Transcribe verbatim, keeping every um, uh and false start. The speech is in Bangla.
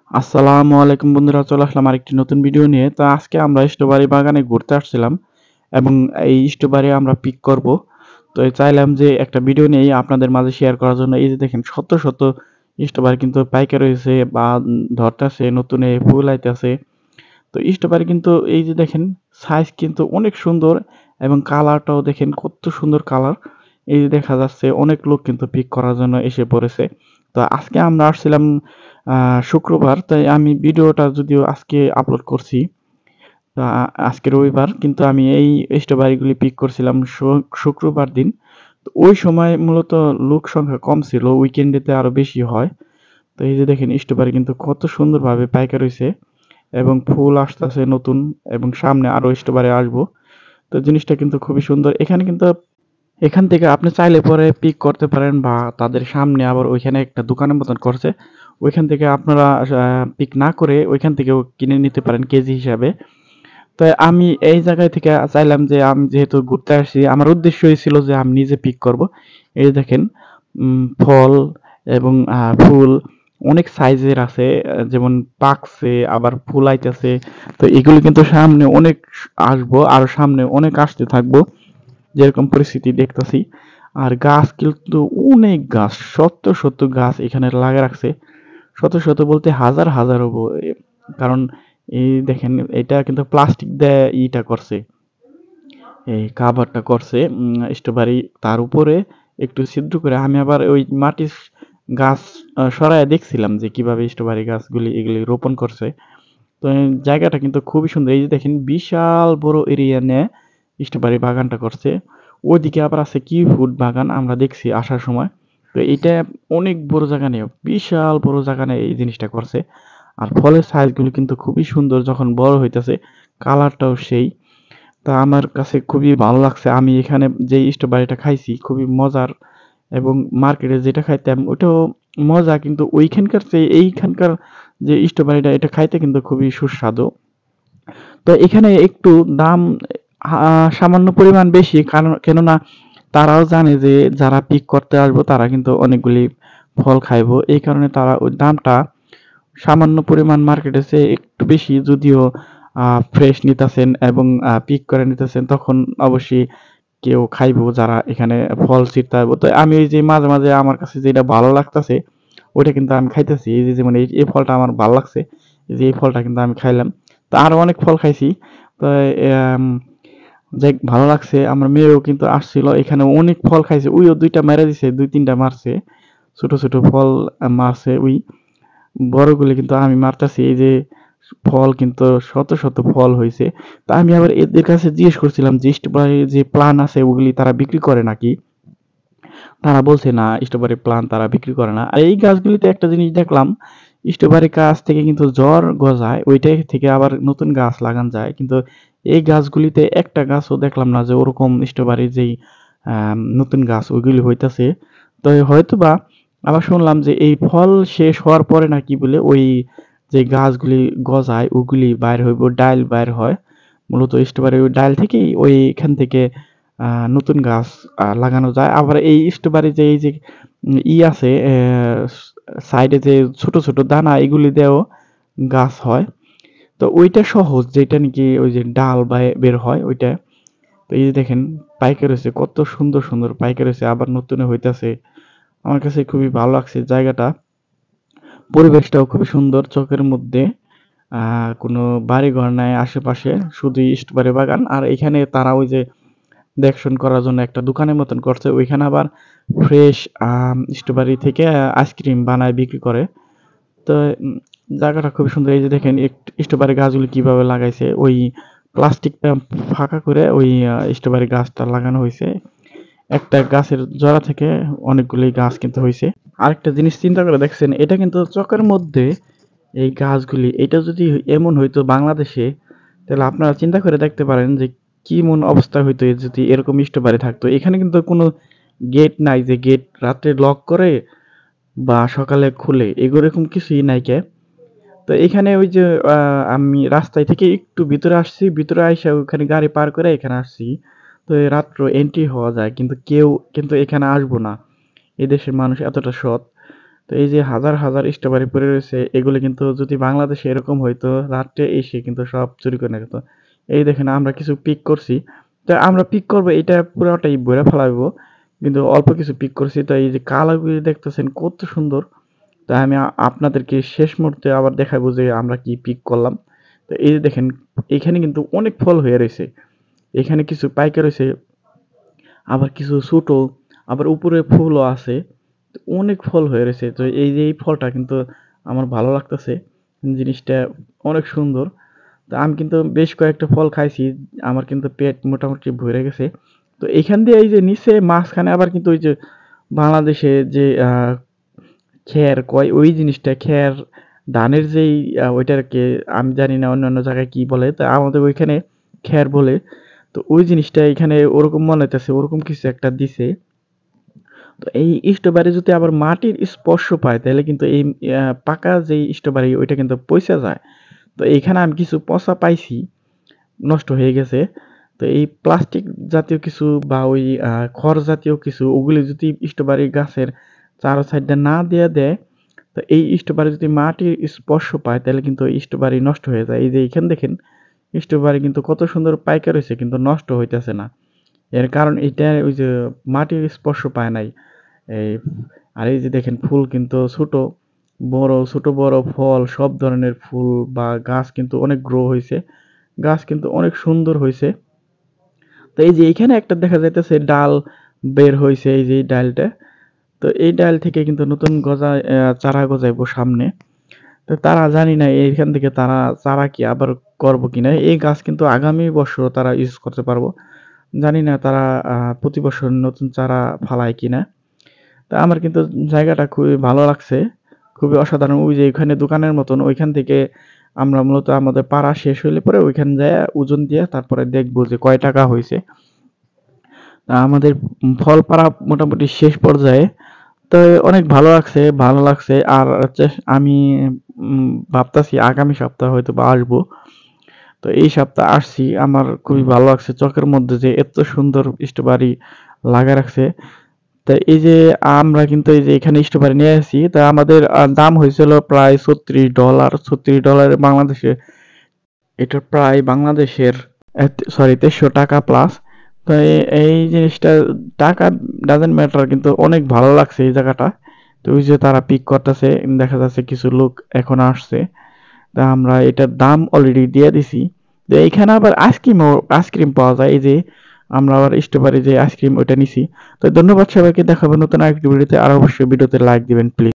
আসসালামু আলাইকুম বন্ধুরা, চলে আসলাম আরেকটি নতুন ভিডিও নিয়ে। তো আজকে আমরা স্ট্রবেরি বাগানে ঘুরতে আসছিলাম এবং এই স্ট্রবেরি আমরা পিক করব। তো চাইলাম যে একটা ভিডিও নিয়ে আপনাদের মাঝে শেয়ার করার জন্য। এই যে দেখেন শত শত স্ট্রবেরি কিন্তু পাইকারি হয়েছে বা ধরতেছে, নতুন এ ফুল আইতেছে। তো স্ট্রবেরি কিন্তু এই যে দেখেন সাইজ কিন্তু অনেক সুন্দর এবং কালারটাও দেখেন কত সুন্দর কালার। এই যে দেখা যাচ্ছে অনেক লোক কিন্তু পিক করার জন্য এসে পড়েছে। তো আজকে আমরা আসছিলাম আ শুক্রবার, তাই আমি ভিডিওটা যদিও আজকে আপলোড করছি। তো আ আজকে রবিবার, কিন্তু আমি এই স্ট্রবেরিগুলি পিক করছিলাম শু শুক্রবার দিন। তো ওই সময় মূলত লোক সংখ্যা কম ছিল, উইকেন্ডেতে আরো বেশি হয়। তো এই যে দেখেন স্ট্রবেরি কিন্তু কত সুন্দরভাবে পাইকার হইছে এবং ফুল আসতেছে নতুন, এবং সামনে আরো স্ট্রবেরি আসবো। তো জিনিসটা কিন্তু খুবই সুন্দর। এখানে কিন্তু এখান থেকে আপনি চাইলে পরে পিক করতে পারেন, বা তাদের সামনে আবার ওইখানে একটা দোকানের মতন করছে। ওইখান থেকে আপনারা আ পিক না করে ওইখান থেকেও কিনে নিতে পারেন কেজি হিসাবে। তো আমি এই জায়গায় থেকে চাইলাম যে আমি যেহেতু ঘুরতে আসছি, আমার উদ্দেশ্যই ছিল যে আমি নিজে পিক করব। এই যে দেখেন উম ফল এবং আ ফুল অনেক সাইজের আছে। আ যেমন পাকছে, আবার ফুল আইতেছে। তো এগুলো কিন্তু সামনে অনেক আসবো, আরো সামনে অনেক আসতে থাকবো। যেরকম পরিস্থিতি দেখতাছি। আর গাছ কিন্তু অনেক গাছ, শত শত গাছ এখানে লাগা রাখছে। শত শত বলতে হাজার হাজার হবো। এ কারণ এই দেখেন এটা কিন্তু প্লাস্টিক দিয়ে ইটা করছে। এই কাভারটা করছে উম স্ট্রবেরি, তার উপরে একটু ছিদ্র করে। আমি আবার ওই মাটির গাছ আ সরাইয়া দেখছিলাম যে কিভাবে স্ট্রবেরি গাছগুলি এগুলি রোপণ করছে। তো এই জায়গাটা কিন্তু খুবই সুন্দর। এই যে দেখেন বিশাল বড় এরিয়া নিয়ে স্ট্রবেরি বাগানটা করছে। ওইদিকে আবার আছে কিউফুট বাগান, আমরা দেখছি আসার সময়। তো এইটা অনেক বড় জায়গা নিয়ে, বিশাল বড় জায়গা নিয়ে এই জিনিসটা করছে। আর ফলের সাইজগুলো কিন্তু খুবই সুন্দর যখন বড় হইতেছে, কালারটাও সেই। তা আমার কাছে খুবই ভালো লাগছে। আমি এখানে যেই স্ট্রবেরিটা খাইছি খুবই মজার, এবং মার্কেটে যেটা খাইতাম ওটাও মজা, কিন্তু ওইখানকার চেয়ে এইখানকার যে স্ট্রবেরিটা এটা খাইতে কিন্তু খুবই সুস্বাদু। তো এখানে একটু দাম আ সামান্য পরিমাণ বেশি, কারণ কেননা তারাও জানে যে যারা পিক করতে আসবো তারা কিন্তু অনেকগুলি ফল খাইবো। এই কারণে তারা ওই দামটা সামান্য পরিমাণ মার্কেটের চেয়ে একটু বেশি। যদিও আ ফ্রেশ নিতেছেন এবং আ পিক করে নিতেছেন, তখন অবশ্যই কেউ খাইবো যারা এখানে ফল ছিঁড়তে আসবো। তো আমি এই যে মাঝে, মাঝে আমার কাছে যেটা ভালো লাগতাছে ওইটা কিন্তু আমি খাইতেছি। এই যে যেমন এই, এই ফলটা আমার ভাল লাগছে। এই যে এই ফলটা কিন্তু আমি খাইলাম। তো আরো অনেক ফল খাইছি। তো এম যাক ভালো লাগছে। আমার মেয়েও কিন্তু আসছিল। এখানে অনেক ফল খাইছে। ওইও দুই টা মাইরা দিছে, দুই তিন টা মারছে। ছোট, ছোট ফল আ মারছে ওই। বড়গুলি কিন্তু আমি মারতাছি। এই যে ফল কিন্তু শত, শত ফল হইছে। তা আমি আবার এদের কাছে জিজ্ঞেস করছিলাম যে স্ট্রবেরি যে প্লান আছে ওগুলি তারা বিক্রি করে নাকি? তারা বলছে না, স্ট্রবেরি প্লান্ট তারা বিক্রি করে না। আর এই গাছগুলিতে একটা জিনিস দেখলাম, স্ট্রবেরি গাছ থেকে কিন্তু জ্বর গজায়, ওইটাই থেকে আবার নতুন গাছ লাগান যায়। কিন্তু এই গাছগুলিতে একটা গাছও দেখলাম না যে ওরকম স্ট্রবেরি যেই আম নতুন গাছ ওইগুলি হইতাছে। তো হয়তোবা আবার শুনলাম যে এই ফল শেষ হওয়ার পরে নাকি বলে ওই যে গাছগুলি গজায় ওগুলি বাইর হইব, ডাইল বাইর হয়। মূলত স্ট্রবেরি ওই ডাইল থেকেই ওইখান থেকে আ নতুন গাছ আ লাগানো যায়। আবার এই স্ট্রবেরি যে এই যে উম ই আছে, অ্যা সাইডে যে ছোট, ছোট দানা এগুলি দিয়েও গাছ হয়। তো ওইটা সহজ, যেটা নাকি ওই যে ডাল বা বের হয় ওইটা। তো এই যে দেখেন পাইকার হইছে, কত সুন্দর, সুন্দর পাইকার হইছে, আবার নতুন হইতাছে। আমার কাছে খুবই ভালো লাগছে জায়গাটা। পরিবেশটাও খুবই সুন্দর চোখের মধ্যে। আ কোনো বাড়িঘর নাই আশেপাশে, শুধুই স্ট্রবেরি বাগান। আর এখানে তারা ওই যে দেখশন করার জন্য একটা দোকানের মতন করছে। ওইখানে আবার ফ্রেশ আম স্ট্রবেরি থেকে আইসক্রিম বানায় বিক্রি করে। তো উম জায়গাটা খুবই সুন্দর। এই যে দেখেন এক স্ট্রবেরি গাছগুলি কিভাবে লাগাইছে। ওই প্লাস্টিকটা ফাঁকা করে ওই আ স্ট্রবেরি গাছটা লাগানো হইছে। একটা গাছের জড়া থেকে অনেকগুলি গাছ কিন্তু হইছে। আরেকটা জিনিস চিন্তা করে দেখছেন, এটা কিন্তু চকের মধ্যে এই গাছগুলি, এটা যদি এমন হইতো বাংলাদেশে, তাহলে আপনারা চিন্তা করে দেখতে পারেন যে কিমন অবস্থা হইতো এ যদি এরকম স্ট্রবেরি থাকতো। এখানে কিন্তু কোনো গেট নাই যে গেট রাত্রে লক করে বা সকালে খুলে, এরকম কিছুই নাইকা। তো এখানে ওই যে আ আমি রাস্তায় থেকে একটু ভিতরে আসছি, ভিতরে আইসা ওখানে গাড়ি পার করে এখানে আসছি। তো এ রাত্র এন্ট্রি হওয়া যায়। কিন্তু কেউ কিন্তু এখানে আসবো না। এদেশের মানুষ এতটা সৎ। তো এই যে হাজার হাজার স্ট্রবেরি পড়ে রয়েছে, এগুলো কিন্তু যদি বাংলাদেশে এরকম হইতো রাত্রে এসে কিন্তু সব চুরি করে নিয়ে যেত। এই দেখেন আমরা কিছু পিক করছি। তো আমরা পিক করবো এটা পুরোটাই বইরা ফেলাবো, কিন্তু অল্প কিছু পিক করছি। তো এই যে কালারগুলি দেখতেছেন কত সুন্দর। তো আমি আ- আপনাদেরকে শেষ মুহূর্তে আবার দেখাবো যে আমরা কি পিক করলাম। তো এই যে দেখেন এখানে কিন্তু অনেক ফল হয়ে রয়েছে, এখানে কিছু পাইকা রয়েছে, আবার কিছু ছোট, আবার উপরে ফুলও আছে। তো অনেক ফল হয়ে রয়েছে। তো এই যে এই ফলটা কিন্তু আমার ভালো লাগতেছে, জিনিসটা অনেক সুন্দর। তো আমি কিন্তু বেশ কয়েকটা ফল খাইছি, আমার কিন্তু পেট মোটামুটি ভরে গেছে। তো এখান দিয়ে এই যে নিচে মাঝখানে আবার কিন্তু ওই যে বাংলাদেশে যে আহ, খ্যার কয় ওই জিনিসটা, খ্যার ধানের যেই আহ, ওইটাকে আমি জানি না অন্যান্য জায়গায় কি বলে, তা আমাদের ওইখানে খ্যার বলে। তো ওই জিনিসটা এখানে ওরকম মনে হইতেছে ওরকম কিছু একটা দিছে। তো এই স্ট্রবেরি যদি আবার মাটির স্পর্শ পায় তাহলে কিন্তু এই আহ, পাকা যেই স্ট্রবেরি ওইটা কিন্তু পচে যায়। তো এইখানে আমি কিছু পচা পাইছি, নষ্ট হয়ে গেছে। তো এই প্লাস্টিক জাতীয় কিছু বা ওই আহ, খড় জাতীয় কিছু ওগুলি যদি স্ট্রবেরি গাছের চারো সাইডে না দিয়ে দেয়, তো এই স্ট্রবেরি যদি মাটির স্পর্শ পায় তাহলে কিন্তু এই স্ট্রবেরি নষ্ট হয়ে যায়। এই যে এখানে দেখেন স্ট্রবেরি কিন্তু কত সুন্দর পাইকা রয়েছে কিন্তু নষ্ট হইতেছে না। এর কারণ এটা ওই যে মাটির স্পর্শ পায় নাই। এই আর এই যে দেখেন ফুল কিন্তু ছোট বড়, ছোট বড় ফল সব ধরনের ফুল বা গাছ কিন্তু অনেক গ্রো হয়েছে, গাছ কিন্তু অনেক সুন্দর হয়েছে। তো এই যে এখানে একটা দেখা যাইতেছে ডাল বের হয়েছে, এই যে এই ডালটা। তো এই ডাল থেকে কিন্তু নতুন গজা আহ, চারা গজাইবো সামনে। তো তারা জানি না এইখান থেকে তারা চারা কি আবার করবো কিনা, এই গাছ কিন্তু আগামী বছর তারা ইউজ করতে পারবো। জানি না তারা আহ, প্রতি বছর নতুন চারা ফালায় কিনা। তা আমার কিন্তু জায়গাটা খুবই ভালো লাগছে, খুবই অসাধারণ। ওই যে ওইখানে দোকানের মতন ওইখান থেকে আমরা মূলত আমাদের পাড়া শেষ হইলে পরে ওইখানে যায় ওজন দিয়ে তারপরে দেখবো যে কয় টাকা হয়েছে। তা আমাদের উম ফল পাড়া মোটামুটি শেষ পর্যায়ে। তো অনেক ভালো লাগছে, ভালো লাগছে। আর হচ্ছে আমি উম ভাবতাছি আগামী সপ্তাহে হয়তোবা আসবো। তো এই সপ্তাহে আসছি, আমার খুবই ভালো লাগছে চোখের মধ্যে যে এত সুন্দর স্ট্রবেরি লাগা রাখছে। তা এই যে আমরা কিন্তু এই যে এখানে স্ট্রবেরি নিয়ে আসি, তা আমাদের আহ, দাম হয়েছিল প্রায় ছত্রিশ ডলার, ছত্রিশ ডলারে বাংলাদেশে এটা প্রায় বাংলাদেশের সরি তেইশশো টাকা প্লাস। তো এ- এই জিনিসটা টাকা ডাজেন্ট ম্যাটার, কিন্তু অনেক ভালো লাগছে এই জায়গাটা। তো ওই যে তারা পিক করতেছে, দেখা যাচ্ছে কিছু লোক এখন আসছে। তা আমরা এটার দাম অলরেডি দিয়ে দিছি। তো এইখানে আবার আইসক্রিমও আইসক্রিম পাওয়া যায়, এই যে আমরা আবার স্ট্রবেরি যে আইসক্রিম ওইটা নিছি। তো ধন্যবাদ সবাইকে, দেখাবো নতুন আরেকটি ভিডিওতে। আর অবশ্যই ভিডিওতে লাইক দিবেন প্লিজ।